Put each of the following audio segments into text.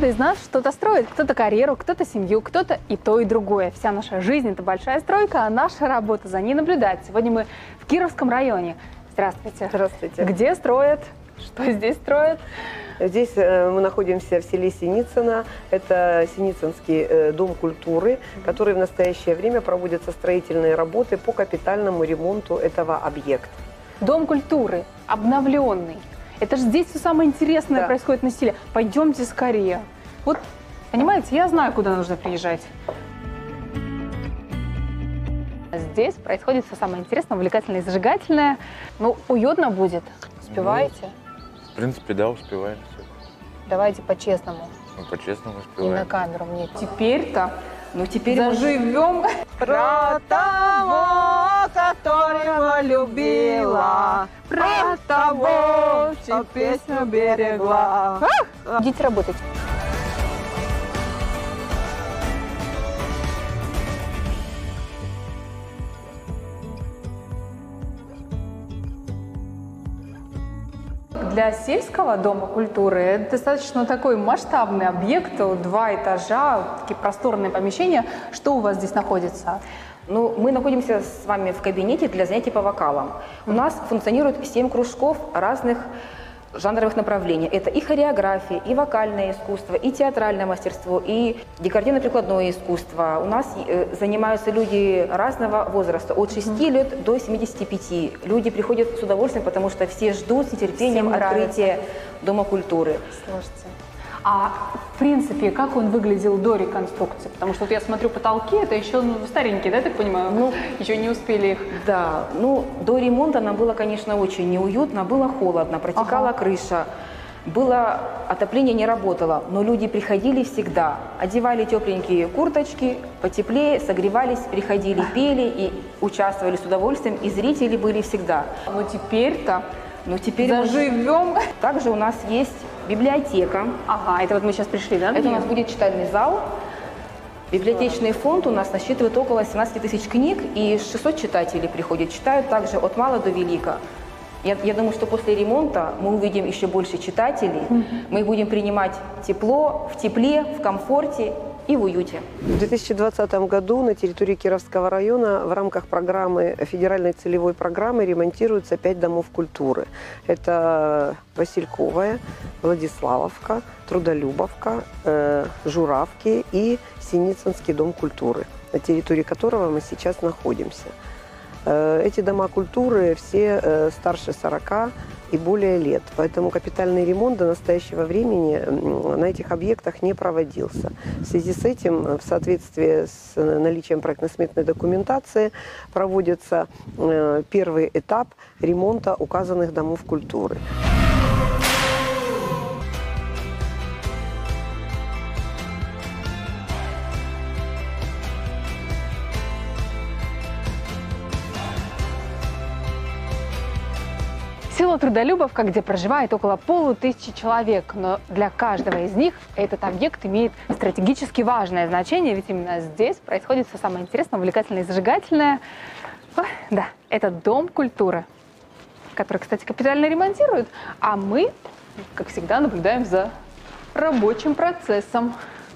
Каждый из нас что-то строит. Кто-то карьеру, кто-то семью, кто-то и то, и другое. Вся наша жизнь – это большая стройка, а наша работа за ней наблюдать. Сегодня мы в Кировском районе. Здравствуйте. Здравствуйте. Где строят? Что здесь строят? Здесь мы находимся в селе Синицыно. Это Синицынский дом культуры, который в настоящее время проводятся строительные работы по капитальному ремонту этого объекта. Дом культуры, обновленный. Это же здесь все самое интересное происходит на селе. Пойдемте скорее. Вот, понимаете, я знаю, куда нужно приезжать. Здесь происходит все самое интересное, увлекательное и зажигательное. Ну, уютно будет. Успеваете? В принципе, да, успеваем. Давайте по-честному. Ну, по-честному И успеваем. на камеру мне. Теперь-то Теперь заживем. Про того, которого любила, про того, чью песню берегла. Идите работать. Для сельского дома культуры это достаточно такой масштабный объект, 2 этажа, такие просторные помещения. Что у вас здесь находится? Ну, мы находимся с вами в кабинете для занятий по вокалам. У нас функционирует 7 кружков разных жанровых направлений. Это и хореография, и вокальное искусство, и театральное мастерство, и декоративно-прикладное искусство. У нас занимаются люди разного возраста, от 6 лет до 75. Люди приходят с удовольствием, потому что все ждут с нетерпением открытия Дома культуры. Слушайте. А в принципе, как он выглядел до реконструкции? Потому что вот я смотрю, потолки, это еще старенькие, да, я так понимаю? Ну, еще не успели их. Да, ну, до ремонта нам было, конечно, очень неуютно, было холодно, протекала крыша, отопление не работало, но люди приходили всегда, одевали тепленькие курточки, потеплее, согревались, приходили, пели и участвовали с удовольствием, и зрители были всегда. Но теперь-то заживем. Также у нас есть библиотека. Ага, это вот мы сейчас пришли, да? Это у нас будет читальный зал. Библиотечный фонд у нас насчитывает около 17 тысяч книг, и 600 читателей приходят. Читают также от мала до велика. Я думаю, что после ремонта мы увидим еще больше читателей. Мы будем принимать тепло, в тепле, в комфорте и в уюте. В 2020 году на территории Кировского района в рамках программы, федеральной целевой программы ремонтируются 5 домов культуры. Это Васильковая, Владиславовка, Трудолюбовка, Журавки и Синицынский дом культуры, на территории которого мы сейчас находимся. Эти дома культуры все старше 40 и более лет, поэтому капитальный ремонт до настоящего времени на этих объектах не проводился. В связи с этим, в соответствии с наличием проектно-сметной документации, проводится первый этап ремонта указанных домов культуры. Село Трудолюбовка, где проживает около 500 человек, но для каждого из них этот объект имеет стратегически важное значение, ведь именно здесь происходит все самое интересное, увлекательное и зажигательное. Да, это Дом культуры, который, кстати, капитально ремонтируют, а мы, как всегда, наблюдаем за рабочим процессом.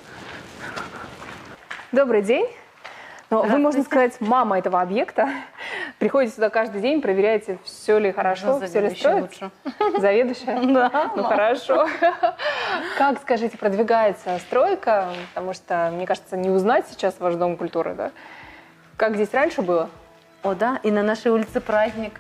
Добрый день. Но вы, можно сказать, мама этого объекта. Приходите сюда каждый день, проверяете, все ли хорошо, все ли строится. Заведующая? Да. Ну хорошо. Как, скажите, продвигается стройка? Потому что, мне кажется, не узнать сейчас ваш Дом культуры, да? Как здесь раньше было? О, да, и на нашей улице праздник.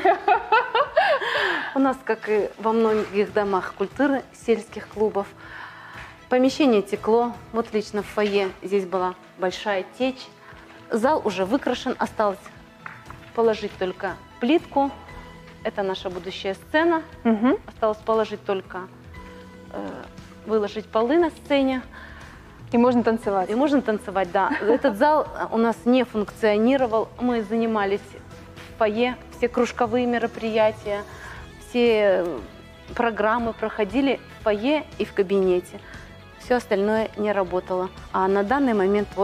У нас, как и во многих домах культуры, сельских клубов, помещение текло. Вот лично в фойе здесь была большая течь. Зал уже выкрашен, осталось положить только плитку. Это наша будущая сцена. Осталось положить только, выложить полы на сцене. И можно танцевать. И можно танцевать, да. Этот зал у нас не функционировал. Мы занимались в фойе, все кружковые мероприятия, все программы проходили в фойе и в кабинете. Все остальное не работало. А на данный момент вот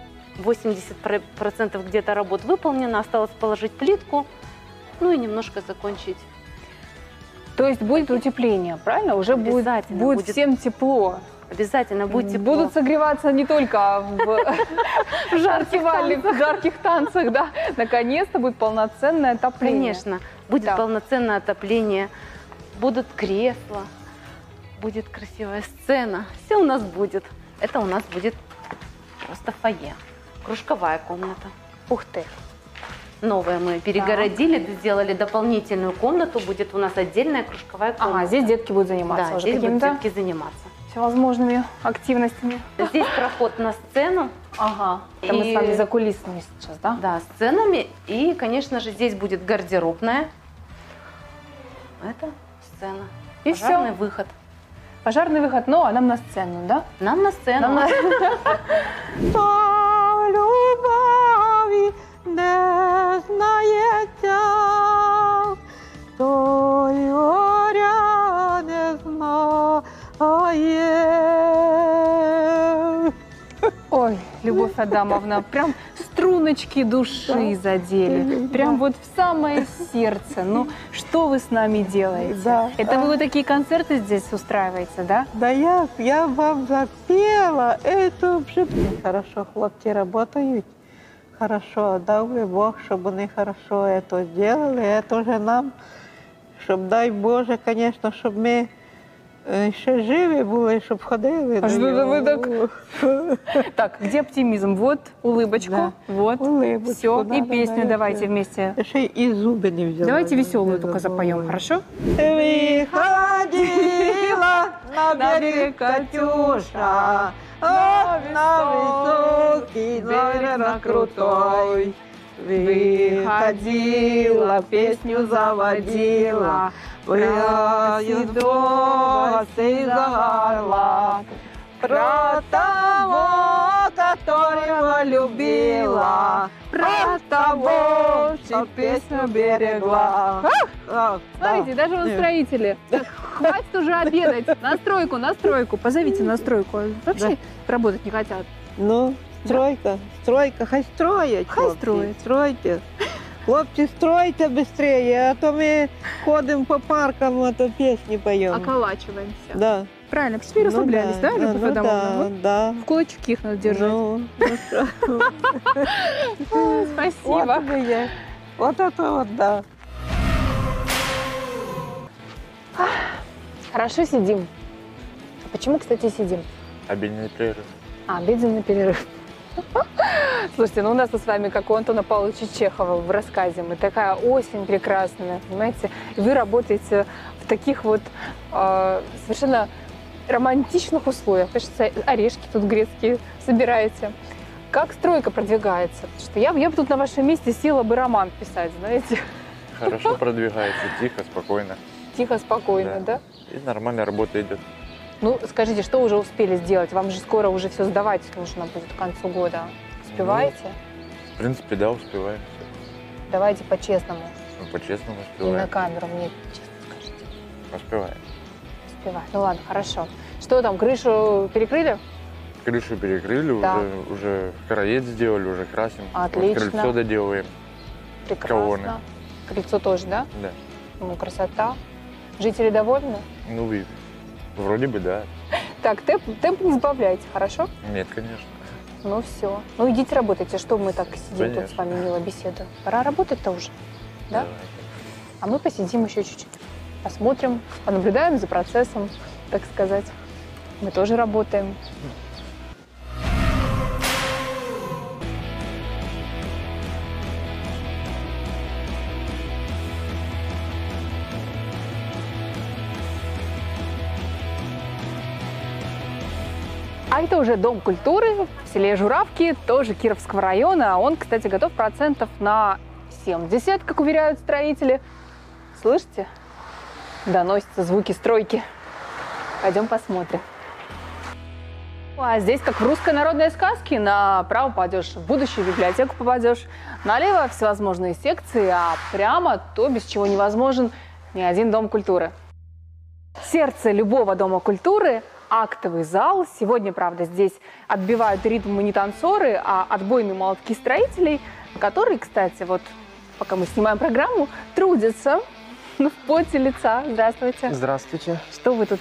80% где-то работ выполнено, осталось положить плитку, ну и немножко закончить. То есть будет утепление, правильно? Уже будет всем тепло. Обязательно будьте Будут согреваться не только в жарких танцах, да. Наконец-то будет полноценное отопление. Конечно, будет Да. полноценное отопление, будут кресла, будет красивая сцена. Все у нас будет. Это у нас будет просто фойе, кружковая комната. Ух ты. Новое мы перегородили, сделали дополнительную комнату. Будет у нас отдельная кружковая комната. Ага, здесь детки будут заниматься Да, уже здесь будут какими-то детки заниматься. всевозможными активностями. Здесь проход на сцену. Ага. Это мы с вами за кулисами сейчас, да? Да, сценами. И, конечно же, здесь будет гардеробная. Это сцена. И Пожарный всё. выход. Пожарный выход, ну, а нам на сцену, да? Нам на сцену. Нам на- любові не знається, той горя не знає. Ой, Любовь Адамовна, прям струночки души задели. Прям вот в самое сердце. Ну, что вы с нами делаете? Да. Это вы вот такие концерты здесь устраиваете, да? Да я вам запела, это вже хорошо, хлопці працюють. Хорошо, дав би Бог, щоб вони хорошо це зробили, це вже нам, щоб, дай Боже, звісно, щоб ми ще живі були, щоб ходили. А на что это вы нього. Так, где оптимизм? Вот улыбочку, Да. вот, Улыбочку, все. да, И да, песню да, давайте да. вместе. Ще і зуби не взяла. Давайте веселую Не только забула. запоем, хорошо? Выходила на берег Катюша, вот на высокий, наверное, крутой. Выходила, песню заводила, Пряю досы загорла. Про того, которого любила, про того, что песню берегла. Смотрите, даже вон строители. Хватит уже обедать. Настройку. Позовите настройку. Вообще работать не хотят. Ну, стройка, хай строять. Хай хлопці, строять. Стройте. Хлопці, стройте швидше, а то ми ходимо по паркам, а то пісні поємо. Околачиваемся. Да. Правильно, почти расслаблялись, да, Любовь ну, Адамовна? Вот да. в кулачки их надо держать. Ну, що? Ой, спасибо. Вот это є. Вот это вот, да. Хорошо сидим. А почему, кстати, сидим? Обеденный перерыв. Обеденный перерыв. Слушайте, ну у нас с вами, как у Антона Павловича Чехова в рассказе, мы такая осень прекрасная, понимаете? И вы работаете в таких вот совершенно романтичных условиях. Кажется, орешки тут грецкие собираете. Как стройка продвигается? Потому что я бы тут на вашем месте села бы роман писать, знаете? Хорошо продвигается, тихо, спокойно. Тихо, спокойно, да? И нормальная работа идет. Ну, скажите, что уже успели сделать? Вам же скоро уже все сдавать нужно будет к концу года. Успеваете? В принципе, да, успеваем. Всё. Давайте по-честному. Ну, по-честному И на успеваем. камеру мне честно скажите. Успеваем. Успеваю. Ну ладно, хорошо. Что там, крышу перекрыли? Крышу перекрыли, Да. уже караед сделали, уже красим. Вот Отлично. крыльцо доделываем. Прекрасно. Колонны. Крыльцо тоже, да? Да. Ну, красота. Жители довольны? Ну, и вроде бы да. Так, темп не сбавляйте, хорошо? Нет, конечно. Ну все. Ну идите работайте, что мы так сидим тут с Конечно. вами мило беседуем. Пора работать-то уже, да? Давай. А мы посидим еще чуть-чуть. Посмотрим, понаблюдаем за процессом, так сказать. Мы тоже работаем. А это уже Дом культуры в селе Журавки, тоже Кировского района. Он, кстати, готов процентов на 70, как уверяют строители. Слышите? Доносятся звуки стройки. Пойдем посмотрим. А здесь, как в русской народной сказке, направо пойдешь, в будущую библиотеку попадешь, налево всевозможные секции, а прямо то, без чего невозможен ни один дом культуры. Сердце любого дома культуры – актовый зал. Сегодня, правда, здесь отбивают ритм не танцоры, а отбойные молотки строителей, которые, кстати, вот пока мы снимаем программу, трудятся в поте лица. Здравствуйте. Здравствуйте. Что вы тут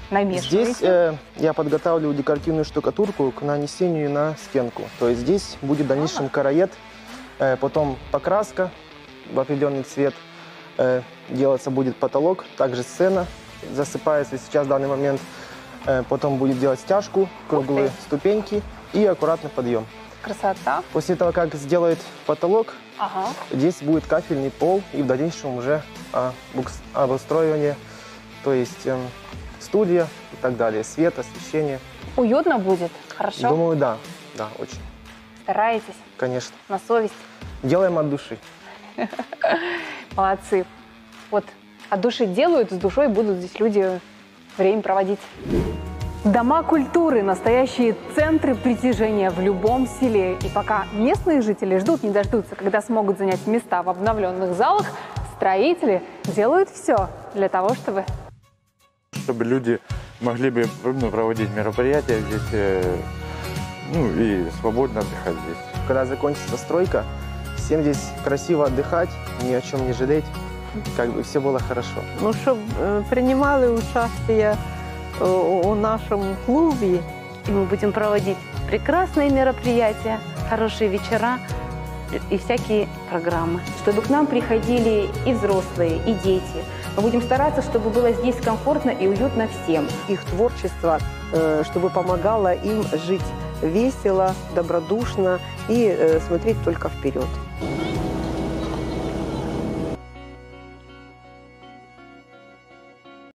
намешиваете? Здесь я подготавливаю декоративную штукатурку к нанесению на стенку. То есть здесь будет в дальнейшем караед, потом покраска в определенный цвет, делаться будет потолок, также сцена засыпается сейчас в данный момент, потом будет делать стяжку, круглые ступеньки и аккуратный подъем. Красота. После того, как сделают потолок, Ага. здесь будет кафельный пол и в дальнейшем уже обустроивание, то есть студия и так далее, свет, освещение. Уютно будет? Хорошо? Думаю, да, очень, Стараетесь? конечно. На совесть? Делаем от души. Молодцы. Вот от души делают, с душой будут здесь люди время проводить. Дома культуры – настоящие центры притяжения в любом селе. И пока местные жители ждут не дождутся, когда смогут занять места в обновленных залах, строители делают все для того, чтобы люди могли бы проводить мероприятия здесь, и свободно отдыхать здесь. Когда закончится стройка, всем здесь красиво отдыхать, ни о чем не жалеть, как бы все было хорошо. Ну, щоб принимали участие у нашем клубе. И мы будем проводить прекрасные мероприятия, хорошие вечера и всякие программы. Чтобы к нам приходили и взрослые, и дети. Мы будем стараться, чтобы было здесь комфортно и уютно всем. Их творчество, чтобы помогало им жить весело, добродушно и смотреть только вперед.